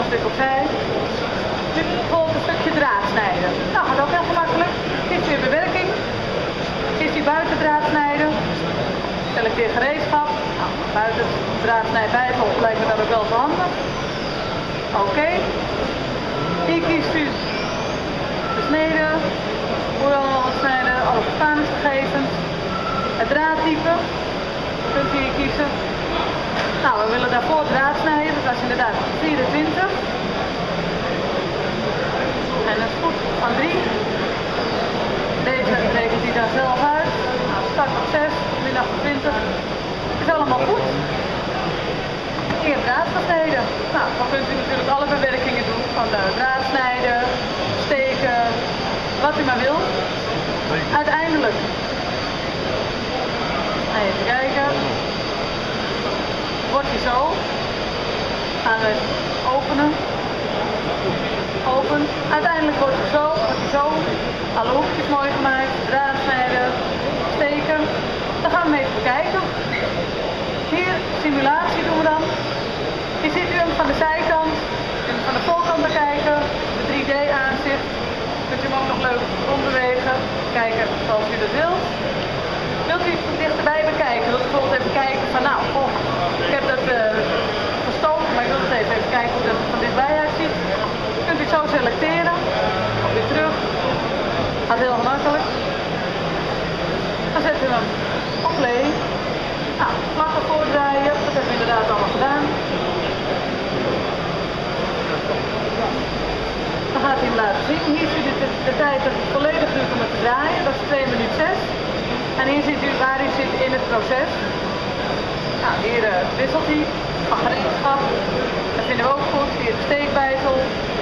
een stuk opzij. Nu volgt een stukje draad snijden. Nou, gaat ook heel gemakkelijk. Kies weer bewerking. Kies die buitendraad snijden. Selecteer gereedschap. Nou, buiten draad snijbijtel lijkt me dat ook wel zo handig. Oké. Hier kiest u de snede. Hoe dan al het snijden, alle verstaaningsgegevens. Het draadtype. Kunt u hier kiezen. Nou, we willen daarvoor draad snijden. Dat was inderdaad 24. En een spoed van 3. Deze rekent hij dan zelf uit. Nou, start op 6, min 28. Is allemaal goed. Hier draad gesneden. Nou, dan kunt u natuurlijk alle bewerkingen doen. Van de draad snijden, steken, wat u maar wil. Uiteindelijk. Even kijken. Wordt hij zo. Gaan we openen. Open. Uiteindelijk wordt hij zo. Alle hoekjes mooi gemaakt. Draad snijden. Steken. Dan gaan we hem even bekijken. Hier, simulatie doen we dan. Hier ziet u hem van de zijkant en van de voorkant bekijken. De 3D aanzicht. Kunt u hem ook nog leuk rondbewegen. Kijken zoals u dat wilt. Wilt u het dichterbij bekijken? Wilt u bijvoorbeeld even kijken van nou, ik heb dat gestoken, maar ik wil het even kijken hoe dat van dichtbij uitziet. Kunt u het zo selecteren. Of weer terug. Gaat heel gemakkelijk. Dan zetten we hem op play. Nou, vlakken voordraaien. Dat hebben we inderdaad allemaal gedaan. Dan gaat hij hem laten zien. Hier ziet u de tijd dat het volledig duurt om het te draaien. Dat is 2 minuten 6. En hier ziet u waar hij zit in het proces. Nou, hier wisselt hij van gereedschap. Dat vinden we ook goed. Hier de steekbijtel.